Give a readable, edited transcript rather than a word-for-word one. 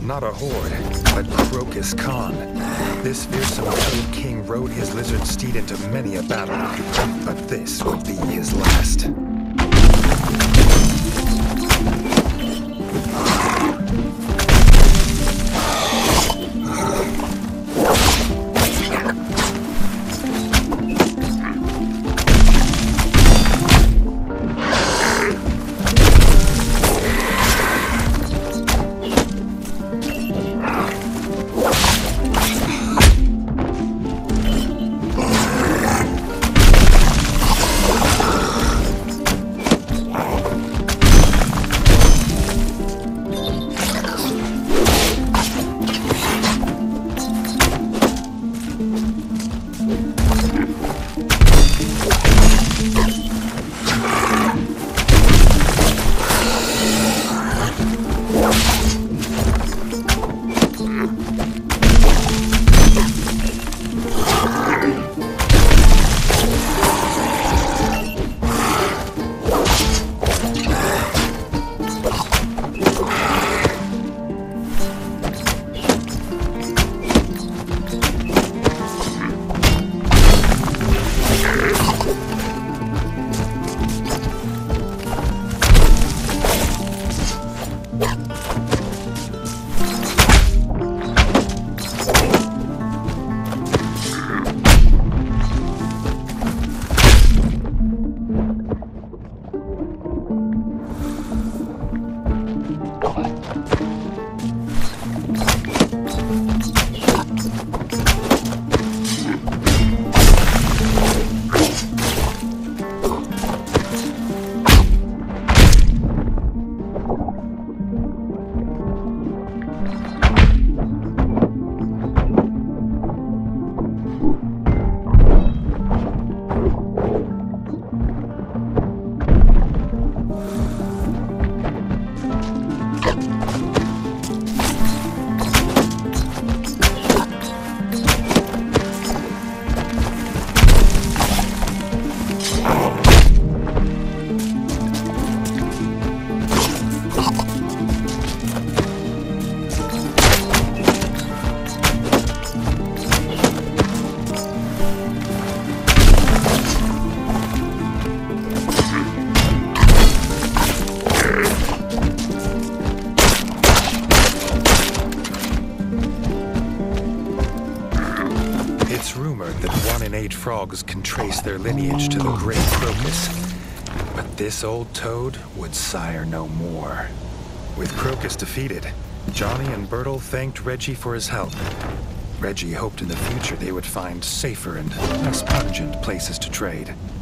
Not a horde, but Croakhis Khan. This fearsome toad king rode his lizard steed into many a battle, but this would be his last. It's rumored that 1 in 8 frogs can trace their lineage to the great Croakhis. But this old toad would sire no more. With Croakhis defeated, Johnny and Bertle thanked Reggie for his help. Reggie hoped in the future they would find safer and less pungent places to trade.